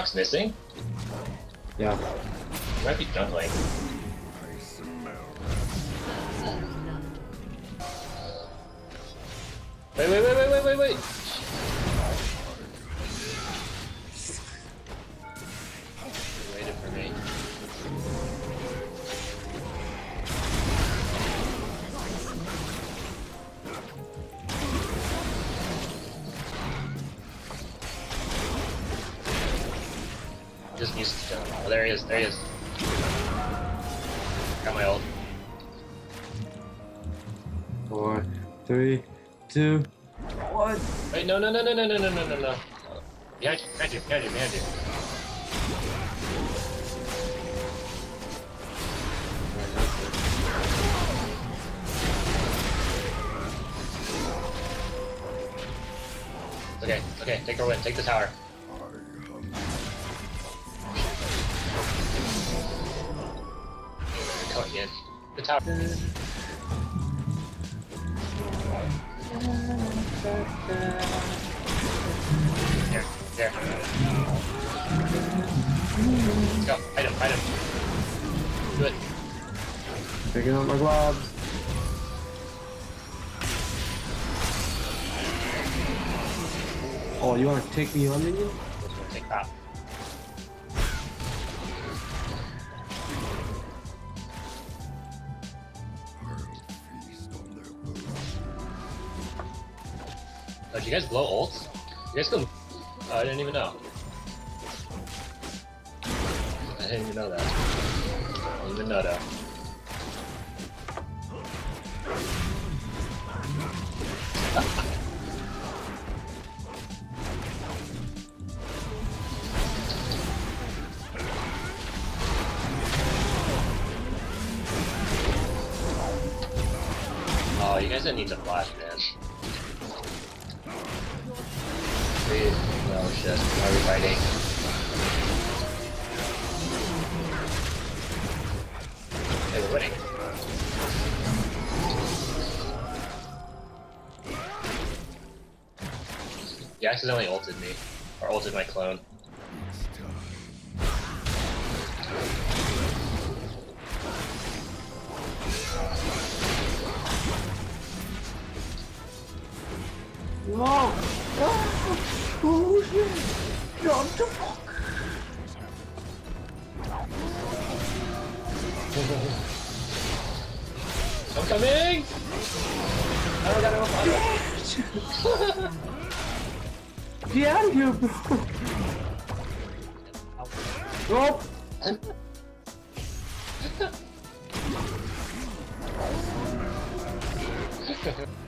Fox missing? Yeah. He might be jungling. Wait. He waited for me. Just needs to jump. Oh, there he is. Got my ult. 4, 3, 2, 1. Wait, no. Behind you. Okay, take her win, take the tower. Come again. The tower. There. Let's go. Fight him. Do it. Picking up my globs. Oh, you want to take me on, minion? Take that. Oh, did you guys blow ults? You guys go. Oh, I didn't even know. I didn't even know that. I didn't even know that. Oh, you guys didn't need to flash, man. Please. No shit. Why are we fighting? Hey, we're winning. You accidentally ulted me. Or ulted my clone. No! Oh shit! What the fuck? I'm coming! I don't got enough auto. Get out of here, bro! Nope!